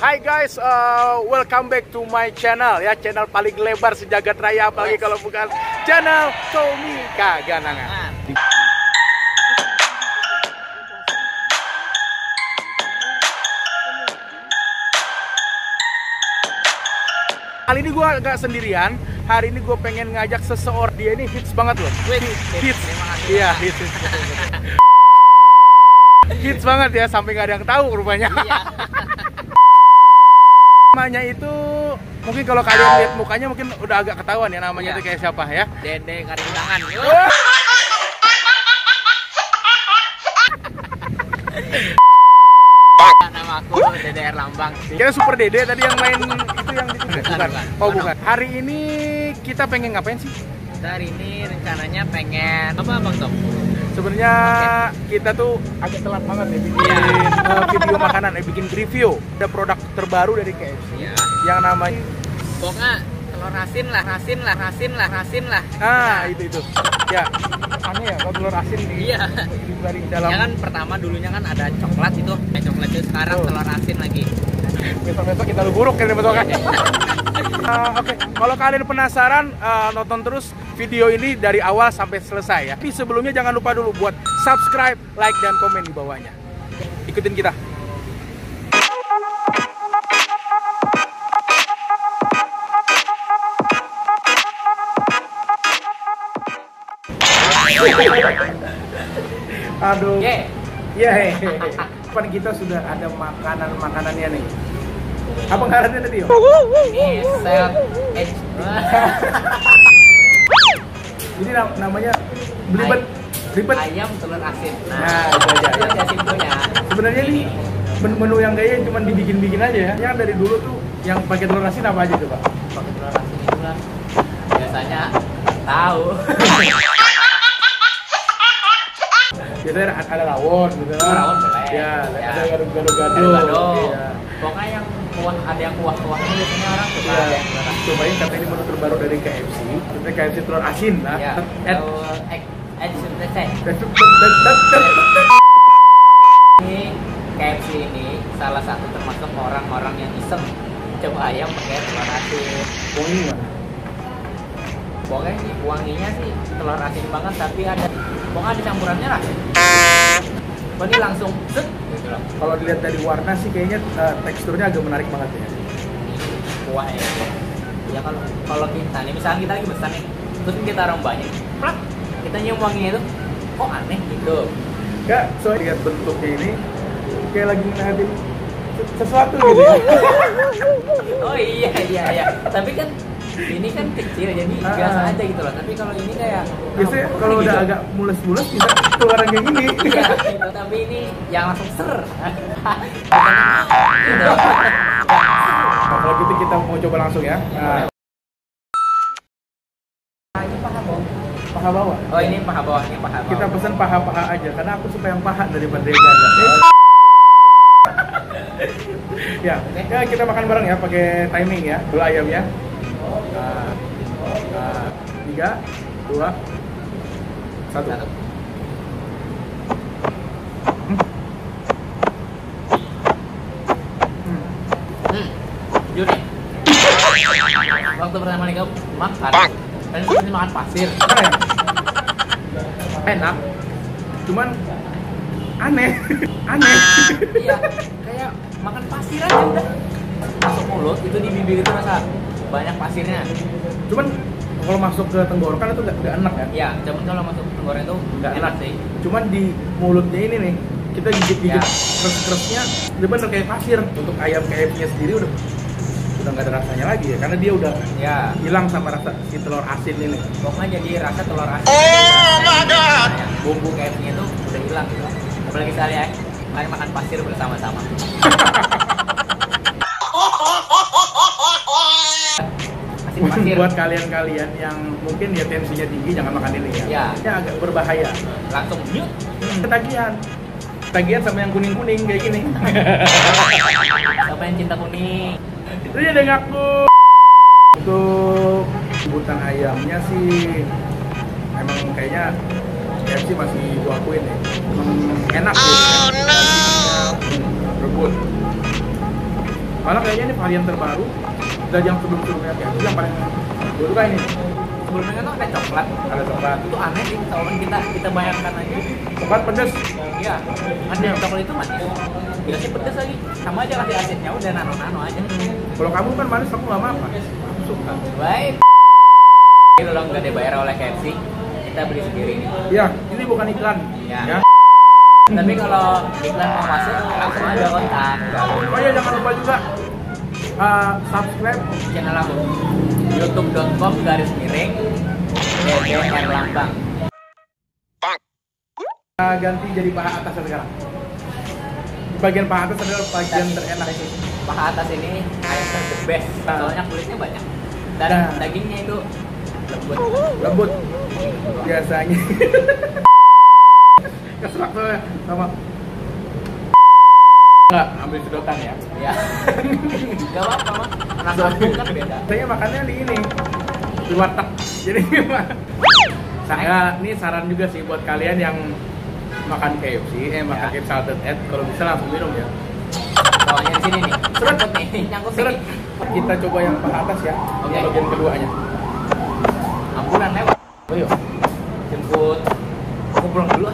Hai guys, welcome back to my channel ya, channel paling lebar sejagat raya, apalagi kalau bukan channel Tommy Kaganangan. Kali ini gue agak sendirian. Hari ini gue pengen ngajak seseorang. Dia ini hits banget loh. Hits. Iya, hits. Hits banget ya, sampai nggak ada yang tahu rupanya. Namanya itu mungkin kalau kalian lihat mukanya mungkin udah agak ketahuan ya namanya itu kayak siapa ya? Dede Karindangan. Nama aku Dede Erlambang. Kira Super Dede tadi yang main itu yang di bukan. Oh bukan. Hari ini kita pengen ngapain sih? Hari ini rencananya pengen apa Bang Tom? Sebenarnya kita tuh agak telat banget ya bikin video makanan, bikin review. Ada produk terbaru dari KFC yang namanya pokoknya telur asin lah. Ah, itu. Ya, aneh ya kalau telur asin di dalam. Ya kan pertama dulunya kan ada coklat itu. Coklat itu sekarang telur asin lagi. Besok kita lu buruk kan besok kan. Oke, kalau kalian penasaran nonton terus video ini dari awal sampai selesai ya. Tapi sebelumnya jangan lupa dulu buat subscribe, like dan komen di bawahnya. Ikutin kita. Aduh. Depan kita sudah ada makanannya nih. Apa ngarannya tadi? Ini self edge. Ini namanya belibet ayam telur asin. Nah, itu aja. Simpelnya. Sebenarnya ini menu yang kayaknya cuma dibikin-bikin aja ya. Yang dari dulu tuh yang pakai telur asin apa aja tuh, Pak? Pakai telur asin itu lah. Biasanya tahu. Biasanya ada rawon gitu kan. Rawon boleh. Ya, ada gado-gado. Iya. Pokoknya yang ada yang kuah-kuahnya biasanya orang suka. Iya. Cobain katanya ini menu terbaru dari KFC. Itu KFC telur asin lah. Iya. Ini KFC ini salah satu termasuk orang-orang yang iseng coba ayam pakai telur asin. Wangi nggak? Pokoknya sih wanginya sih telur asin banget, tapi ada pokoknya ada campurannya lah. Ini langsung set gitu loh. Kalau dilihat dari warna sih kayaknya teksturnya agak menarik banget ya. Kuah ya kalau kita nih misalnya kita lagi pesan nih, terus kita rombahin, plak, kita nyium wanginya itu kok aneh gitu. Enggak, soalnya lihat bentuknya ini kayak lagi ngeliatin sesuatu gitu. Oh iya. Tapi kan ini kan kecil jadi biasa aja gitu loh. Tapi kalau ini kayak biasanya kalau udah gitu. agak mules-mules bisa keluaran kayak gini. Iya, gitu. Tapi ini yang langsung ser. Kalau gitu kita mau coba langsung ya. Nah. Ini paha bawah. Paha bawah. Oh ini paha bawah, ini paha bawah. Kita pesen paha-paha aja karena aku suka yang paha daripada yang dada. Ya, kita makan bareng ya pakai timing ya. Dulu ayamnya. 3, 2, 1. Jujur nih. Waktu pertama kali kamu makan, kan seperti makan pasir. Enak. Cuman aneh. Iya, kayak makan pasir aja udah. Masuk mulut itu di bibir itu rasa banyak pasirnya. Cuman kalau masuk ke tenggorokan itu nggak enak ya? Iya, cuman kalau masuk ke tenggorokan itu nggak enak sih. Cuman di mulutnya ini nih, kita gigit-gigit keres-keresnya, bener kayak pasir. Untuk ayam KFC-nya sendiri udah nggak ada rasanya lagi ya, karena dia udah hilang sama rasa si telur asin ini. Pokoknya jadi rasa telur asin. Oh my god! Bumbu KFC-nya itu udah hilang gitu. Apalagi sekali kalian makan pasir bersama-sama. Buat kalian-kalian yang mungkin ya tensinya tinggi jangan makan ini ya. Ini agak berbahaya. Langsung Ketagihan sama yang kuning-kuning kayak gini. Siapa yang cinta kuning? Itu dia ngaku. Untuk sebutan ayamnya sih emang kayaknya KFC masih gua akuin ya. Emang enak gitu. Rebut. Malah kayaknya ini varian terbaru dari yang sebelum-sebelumnya KFC yang paling gue suka ini. Sebelumnya kan ada coklat. Ada coklat. Itu aneh sih, soalnya kita bayangkan aja. Coklat pedes. Iya, kan yang coklat itu manis. Dikasih pedes lagi, sama aja kasih asinnya udah nano-nano aja. Kalau kamu kan manis, aku nggak apa-apa. Aku suka. Baik. Itu loh nggak dibayar oleh KFC, kita beli sendiri. Iya, ini bukan iklan. Ya. Ya. Tapi kalau iklan mau masuk, langsung aja kontak. Oh iya, jangan lupa juga subscribe Channel aku youtube.com/DDR Lambang. Ganti jadi paha atas sekarang. Di bagian paha atas adalah bagian terenak. Paha atas ini ayam the best, soalnya kulitnya banyak dan Nah. dagingnya itu lembut. Lembut biasanya. Keselak tuh sama. Enggak, ambil sedotan ya. Ya. Gak apa-apa mah. Rasa aku kan beda. Saya makannya di ini di warteg. Jadi saya ini saran juga sih buat kalian yang makan KFC, makan KFC Salted Egg, kalau bisa langsung minum ya. Soalnya di sini nih. Seret. Nyangkut nih, nyangkut Seret. nih. Kita coba yang paha atas ya. Oke. Yang bagian keduanya. Ambulan lewat. Oh iya. Jemput. Aku pulang dulu.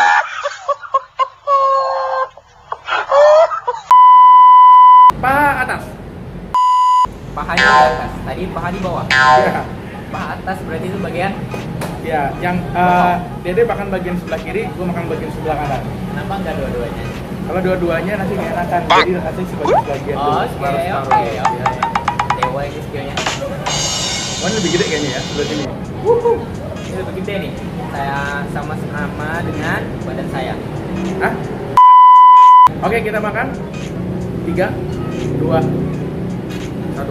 Paha atas. Pahanya di atas. Tadi paha di bawah. Iya. Paha atas berarti itu bagian. Ya, yang Dede makan bagian sebelah kiri, gua makan bagian sebelah kanan. Kenapa enggak dua-duanya? Kalau dua-duanya nanti nggak enakan, jadi nanti sebagian Oh, dulu, oke, separuh-separuh oke, gitu oke. ya. Dewa ini skillnya. Mana lebih gede kayaknya ya, sebelah sini. Ini lebih gede nih. Saya sama dengan badan saya. Hah? Oke, kita makan. 3, 2, 1.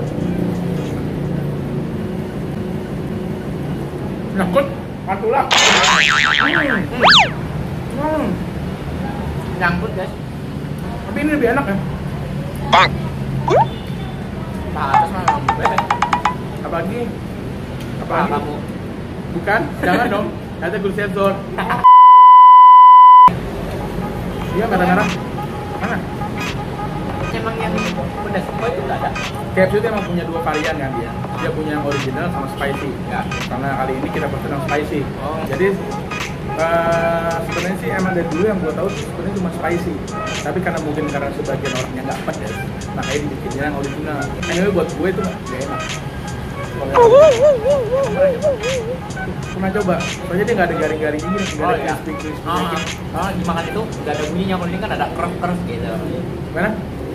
Nyangkut, pantulah. Nyangkut guys. Tapi ini lebih enak ya. Paha atas mah lembut banget. Apalagi? Paha kamu. Bukan, jangan dong. Kata gue sensor. Iya, merah-merah. Mana? Emang yang pedas semua itu nggak ada. KFC itu emang punya 2 varian kan dia. Dia punya yang original sama spicy. Ya. Karena kali ini kita pesen yang spicy. Oh. Jadi sebenarnya sih emang dari dulu yang gue tahu sebenarnya cuma spicy. Tapi karena mungkin karena sebagian orangnya nggak pedas, makanya dibikinnya yang original. Anyway buat gue itu nggak enak. Pernah coba, soalnya dia nggak ada garing-garing ini, nggak ada crispy. Dimakan itu nggak ada bunyinya. Kalau ini kan ada keras gitu. Mana?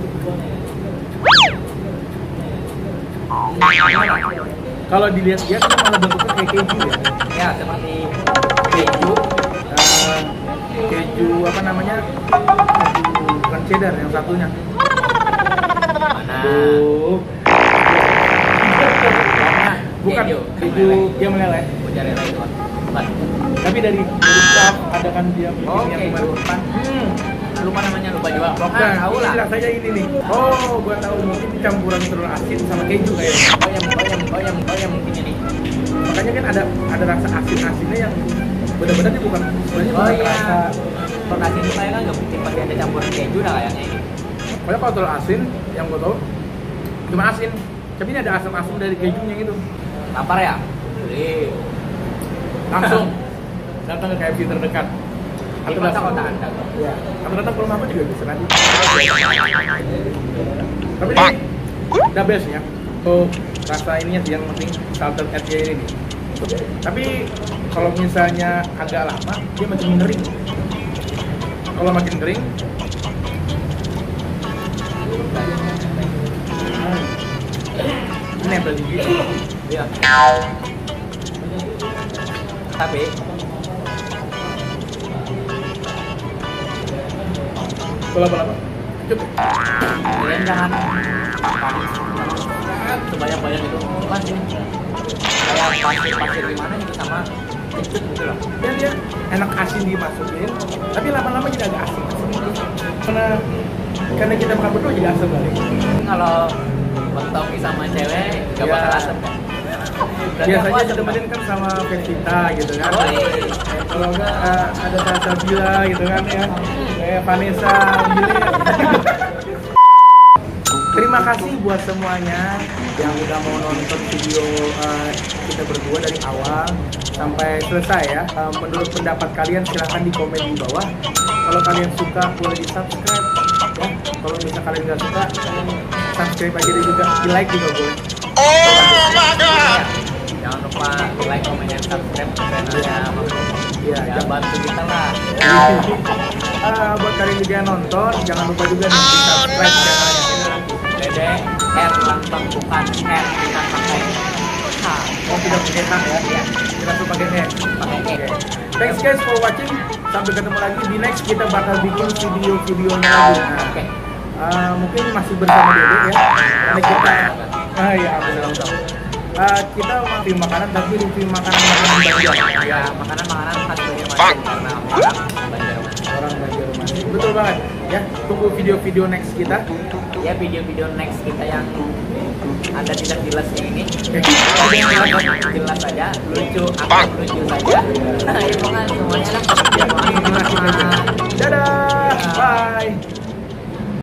Kalau dilihat dia kan malah bentuknya kayak keju ya. Ya seperti keju. Keju apa namanya? Keju bukan cheddar yang satunya. Mana? Bukan keju dia meleleh. Mozzarella itu kan. Tapi dari staff ada kan dia bikin Oke, yang baru. lupa namanya, lupa juga. Nah, Tahu lah. rasanya ini nih. Oh, gua tahu mungkin campuran telur asin sama keju kayaknya. Bayam mungkin ini. Makanya kan ada rasa asin-asinnya yang benar-benar dia bukan sebenarnya bukan rasa. Telur asin itu kayak kan nggak mungkin pakai ada campuran keju dah kayaknya ini. Pokoknya kalau telur asin yang gua tahu cuma asin. Tapi ini ada asam-asam dari kejunya gitu. Lapar ya? Beli. Langsung datang ke KFC terdekat. Di masa kota Anda. Ya. Atau datang ke rumah aku juga bisa nanti. Tapi ini the best ya. Tuh rasa ininya sih yang penting salted egg-nya ini nih. Tapi kalau misalnya agak lama dia makin kering. Kalau makin kering ini nempel di gigi. Iya. Tapi Lama-lama. Cukup. kalian jangan panis sebanyak-banyak itu masih kayak pasir gimana gitu sama kecut gitu loh. Dia enak asin dimasukin, tapi lama-lama jadi agak asin. Karena kita makan berdua jadi asam kali. Kalau bentoki sama cewek gak Ya. bakal asem kan? Biasanya ditemenin kan sama Vegeta gitu kan. Oh, iya. Kalau enggak ada Salsabila gitu kan ya. Kayak Vanessa Billy. Terima terima kasih buat semuanya yang udah mau nonton video kita berdua dari awal sampai selesai ya. Menurut pendapat kalian silahkan di komen di bawah. Kalau kalian suka boleh di subscribe ya. Kalau misalnya kalian nggak suka, subscribe aja dan juga di like juga boleh. Jangan lupa di like, komen, dan subscribe channelnya Bang Bob. Ya, Ya, bantu kita lah. Buat kalian juga yang nonton, jangan lupa juga nih di subscribe channelnya. Dede R lambang bukan R, kita pakai H. Oh, tidak pakai H ya? Iya. Kita tuh pakai E. Pakai E. Oke. Thanks guys for watching. Sampai ketemu lagi di next, kita bakal bikin video-videonya lagi. Nah, Oke. mungkin masih bersama Dede ya. Karena kita ya benar. Kita review makanan tapi review makanan Banjar. Ya, makanan-makanan khas Banjarmasin karena orang Banjarmasin. Orang Banjarmasin. Betul banget. Ya, tunggu video-video next kita. Ya, video-video next kita yang ada tidak jelasnya ini. Jelas saja, lucu, apa lucu saja. Nah, itu kan semuanya kan